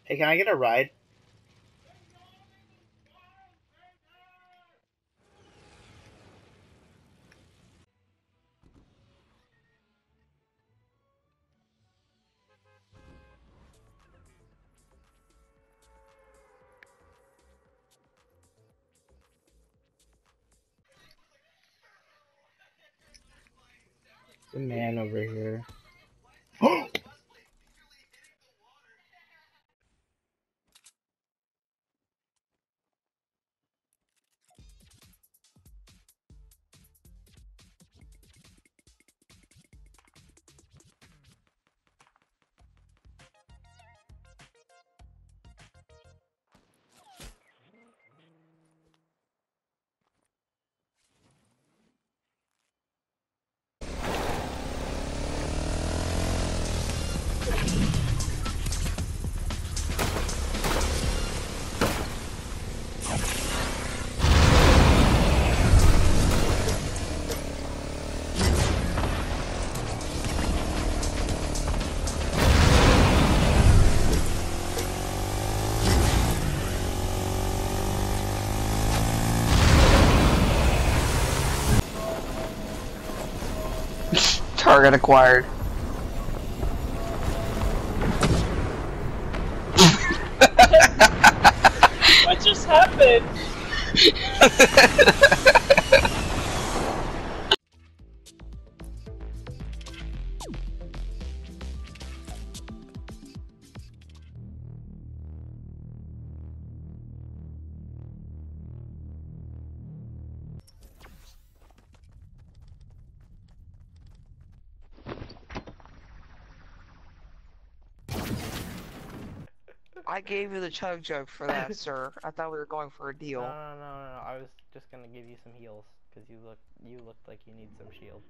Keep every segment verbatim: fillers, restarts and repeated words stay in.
Hey, can I get a ride? There's a man over here. Target acquired. What just happened? I gave you the chug jug for that, sir. I thought we were going for a deal. No, no, no, no, no. I was just gonna give you some heals because you look, you looked like you need some shield.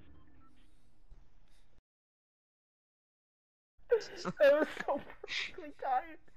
I was so perfectly timed.